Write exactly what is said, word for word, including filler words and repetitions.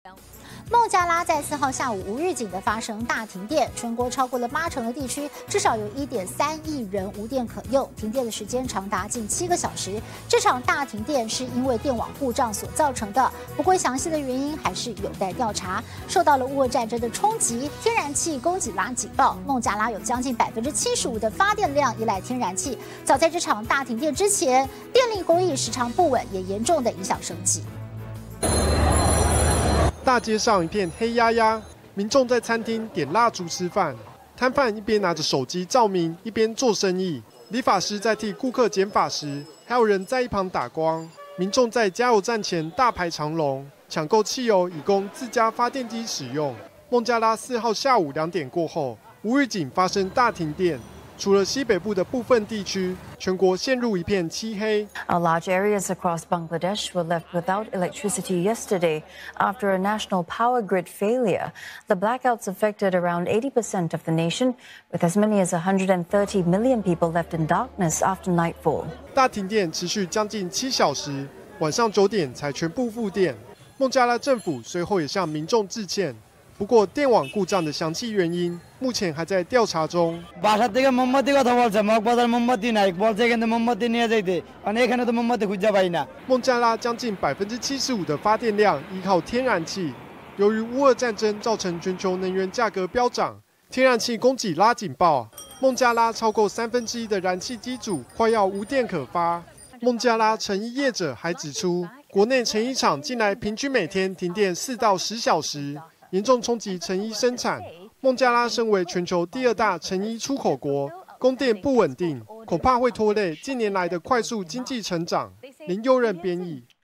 孟加拉在四号下午无预警的发生大停电，全国超过了八成的地区至少有 一点三亿人无电可用，停电的时间长达近七个小时。这场大停电是因为电网故障所造成的，不过详细的原因还是有待调查。受到了乌俄战争的冲击，天然气供给拉警报，孟加拉有将近百分之七十五的发电量依赖天然气。早在这场大停电之前，电力供应时常不稳，也严重的影响生计。 大街上一片黑压压，民众在餐厅点蜡烛吃饭，摊贩一边拿着手机照明，一边做生意。理发师在替顾客剪发时，还有人在一旁打光。民众在加油站前大排长龙，抢购汽油以供自家发电机使用。孟加拉四号下午两点过后，无预警发生大停电。 除了西北部的部分地区，全国陷入一片漆黑。 Large areas across Bangladesh were left without electricity yesterday after a national power grid failure. The blackouts affected around eighty percent of the nation, with as many as one hundred thirty million people left in darkness after nightfall. 大停电持续将近七小时，晚上九点才全部复电。孟加拉政府随后也向民众致歉。 不过，电网故障的详细原因目前还在调查中。 বাসা থেকে মোমবাতি কথা বলছে মগবাজার মোমবাতি নাই বলছে এখানে মোমবাতি নিয়ে যাইতে মানে এখানে তো মোমবাতি খুঁজে পাই না。 孟加拉将近百分之七十五的发电量依靠天然气，由于乌俄战争造成全球能源价格飙涨，天然气供给拉警报。孟加拉超过三分之一的燃气机组快要无电可发。孟加拉成衣业者还指出，国内成衣厂近来平均每天停电四到十小时。 严重冲击成衣生产。孟加拉身为全球第二大成衣出口国，供电不稳定，恐怕会拖累近年来的快速经济成长。林佑任编译。